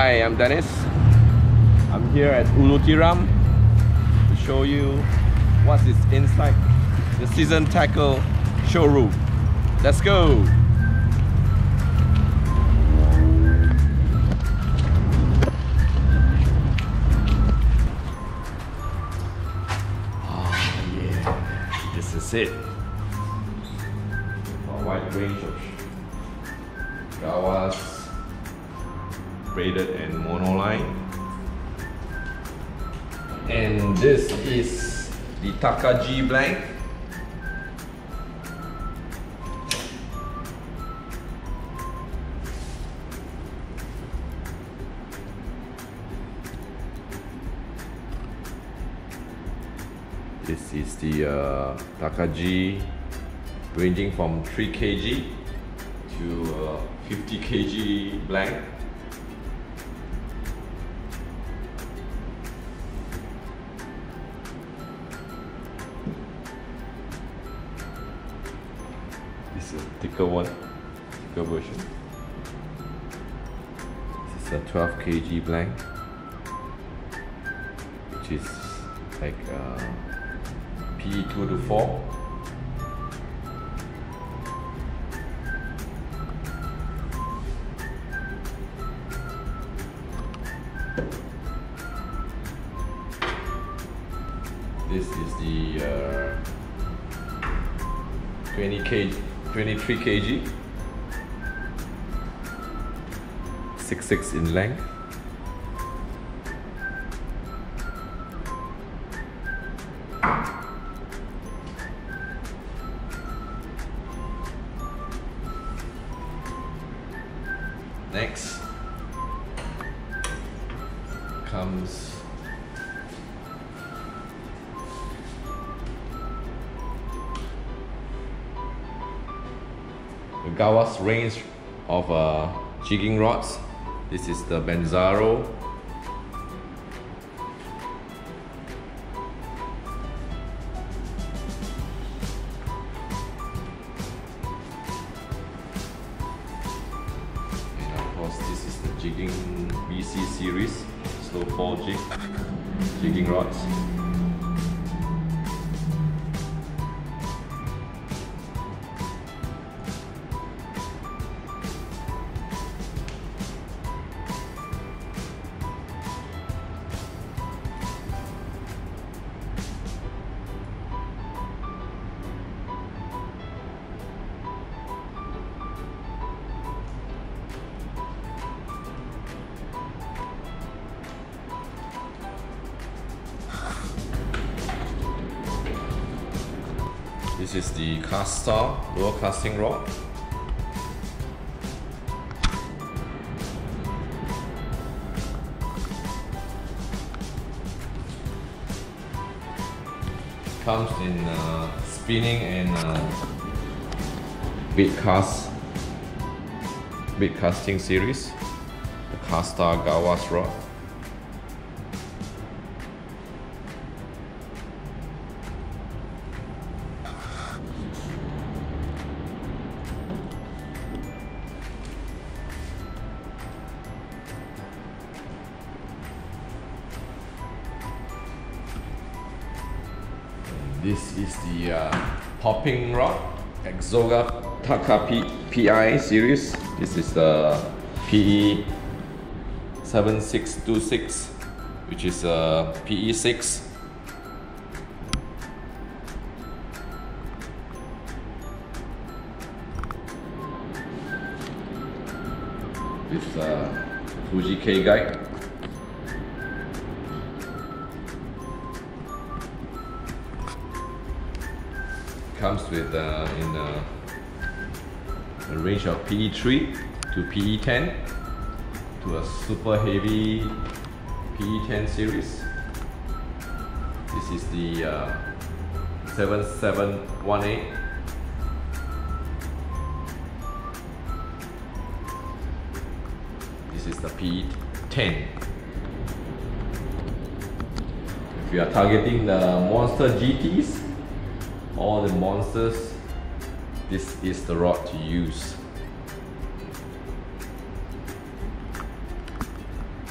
Hi, I'm Dennis. I'm here at Ulu Tiram to show you what is inside the Season Tackle showroom. Let's go! Oh yeah, this is it. A wide range of Gawas, braided and monoline. And this is the Takagi blank. This is the Takagi, ranging from 3 kg to 50 kg blank. This is a thicker one, thicker version. This is a 12 kg blank, which is like PE2 to 4. This is the 23 kg, 6'6" in length. Next comes the Gawas range of jigging rods. This is the Benzaro. And of course, this is the jigging BC series, slow fall jigging rods. This is the Castar lower casting rod. Comes in spinning and bait casting series. The Castar Gawas rod. This is the popping rod, Exoga Taka PI series. This is the PE 7626, which is PE 6. With Fuji K guide. Comes with in a range of PE3 to PE10 to a super heavy PE10 series. This is the 7718. This is the PE10. If you are targeting the monster GTs, all the monsters, this is the rod to use.